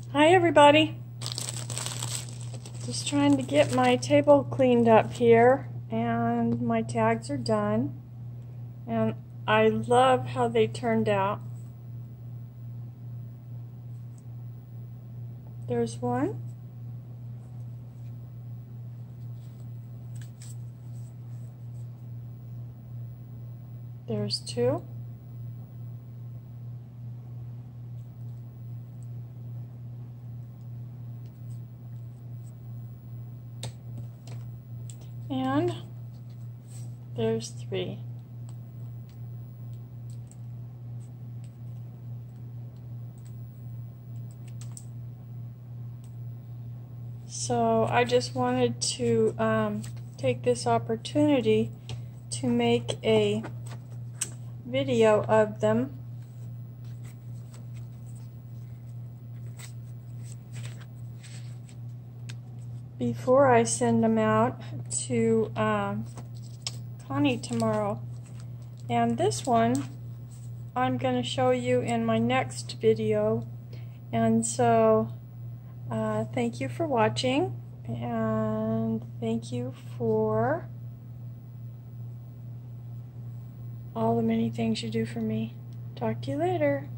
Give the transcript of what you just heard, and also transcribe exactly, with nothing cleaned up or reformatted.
Hi everybody. Just trying to get my table cleaned up here, and my tags are done, and I love how they turned out. There's one. There's two. And there's three. So I just wanted to um, take this opportunity to make a video of them. Before I send them out to um, Connie tomorrow. And this one I'm going to show you in my next video. And so uh, thank you for watching, and thank you for all the many things you do for me. Talk to you later.